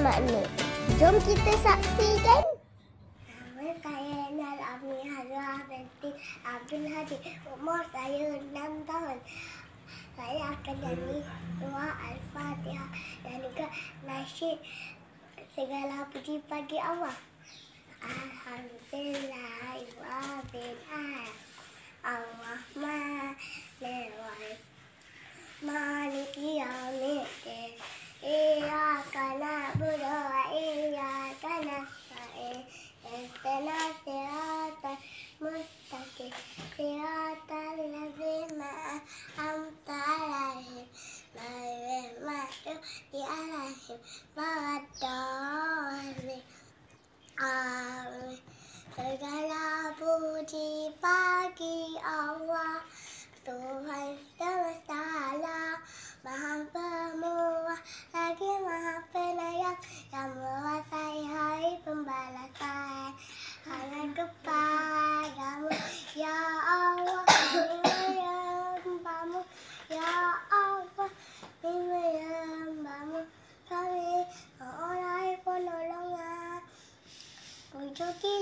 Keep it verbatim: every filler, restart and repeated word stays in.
makna? Jom kita saksikan. Nama saya Nal Ami Hazrah binti Abdul Hadi. Umur saya enam tahun. Saya akan nyanyi doa Al-Fatihah dan juga nasyid segala puji bagi Allah. Alhamdulillahirabbil alamin. Ar-Rahmanir-Rahim. Maliki yaumiddin. Iyyaka na'budu wa iyyaka nasta'in. Ihdinas siratal mustaqim. Siratal ladzina an'amta 'alaihim ghairil maghdubi 'alaihim waladdallin. Amin. Segala puji bagi Allah, Tuhan semesta alam, Maha Pemurah lagi Maha Penyayang, yang menguasai hari pembalasan. Hanya kepadamu, ya Allah, kami menyembahmu, ya Allah, kami menyembahmu, kami mengulangi penolongan. Puji